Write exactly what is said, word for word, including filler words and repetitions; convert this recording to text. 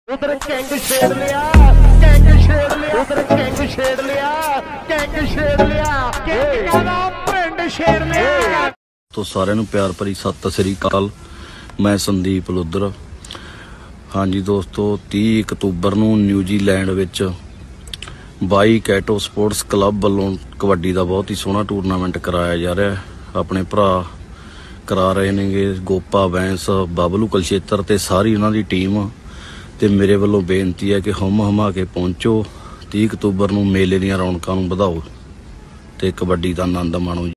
उधर कैंग छेड़ लिया, कैंग छेड़ लिया, उधर कैंग छेड़ लिया, कैंग छेड़ लिया, कैंग का नाम पिंड छेड़ लिया। तो सारे नूं प्यार भरी सत श्री अकाल। मैं संदीप लुद्दर। हाँ जी दोस्तों, तीह अक्तूबर नूं न्यूजीलैंड विच बाई कैटो स्पोर्ट्स क्लब वालों कबड्डी का बहुत ही सोहना टूरनामेंट कराया जा रहा है। अपने भरा करा रहे ने गोपा बैंस बबलू कलछेत्र ते सारी उन्हां दी टीम। ते मेरे वालों बेनती है कि हुम हुमा के पहुंचो, तीह अक्तूबर नूं मेले दीयां रौनकां नूं वधाओ ते कबड्डी का आनंद माणो।